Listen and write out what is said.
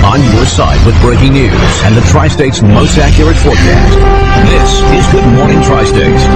on your side with breaking news and the Tri-State's most accurate forecast. This is Good Morning Tri-State.